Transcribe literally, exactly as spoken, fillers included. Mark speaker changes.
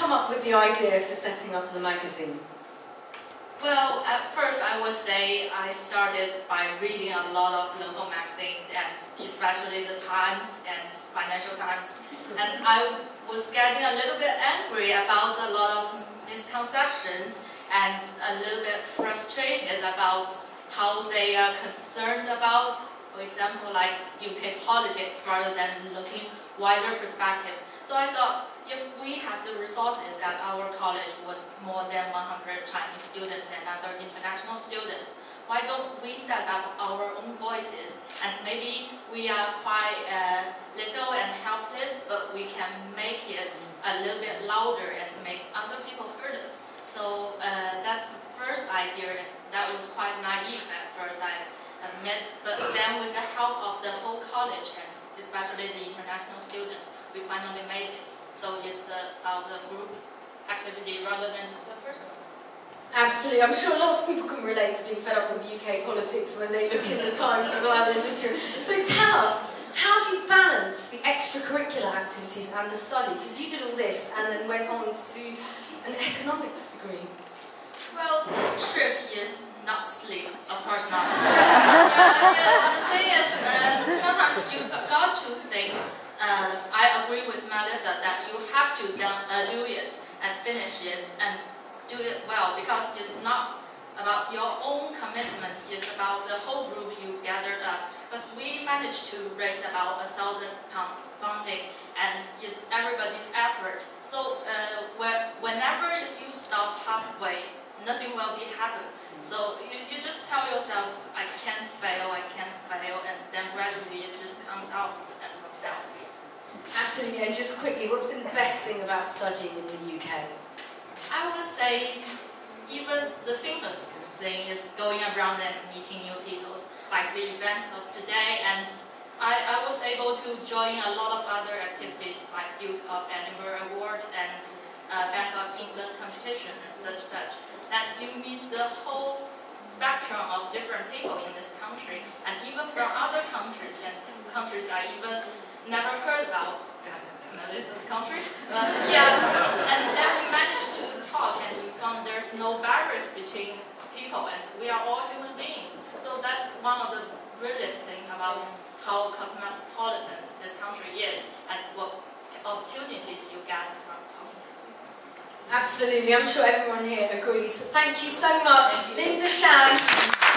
Speaker 1: come up with the idea for setting up the magazine?
Speaker 2: Well, at first I would say I started by reading a lot of local magazines, and especially the Times and Financial Times. And I was getting a little bit angry about a lot of misconceptions and a little bit frustrated about how they are concerned about, for example, like U K politics rather than looking wider perspective. So I thought, if we have the resources at our college with more than one hundred Chinese students and other international students, why don't we set up our own voices? And maybe we are quite uh, little and helpless, but we can make it a little bit louder and make other people hear us. So uh, that's the first idea. That was quite naive at first, I admit. But then with the help of the whole college, and especially the international students, we finally made it. So it's uh, about the group activity rather than just a person.
Speaker 1: Absolutely. I'm sure lots of people can relate to being fed up with U K politics when they look in the Times as well in this room. So tell us, how do you balance the extracurricular activities and the study? Because you did all this and then went on to do an economics degree.
Speaker 2: Well, the trick is not sleep. Of course not. yeah, yeah, the thing is, uh, sometimes you got to think. Uh, I agree with Melissa that you have to done, uh, do it and finish it and do it well, because it's not about your own commitment, it's about the whole group you gathered up. Because we managed to raise about a thousand pound funding, and it's everybody's effort. So uh, whenever if you stop halfway, nothing will be happen. So you, you just tell yourself, I can't fail, I can't fail, and then gradually it just comes out and works out.
Speaker 1: Absolutely, and just quickly, what's been the best thing about studying in the U K?
Speaker 2: I would say even the simplest thing is going around and meeting new people, like the events of today, and I, I was able to join a lot of other activities like Duke of Edinburgh Award and uh, Bank of England competition and such such, that you meet the whole spectrum of different people in this country, and even from other countries, and countries I even never heard about. Melissa's country. But yeah, and then we managed to talk, and we found there's no barriers between people, and we are all human beings. So that's one of the brilliant things about how cosmopolitan this country is, and what opportunities you get from talking to people.
Speaker 1: Absolutely, I'm sure everyone here agrees. Thank you so much, Linda Sham.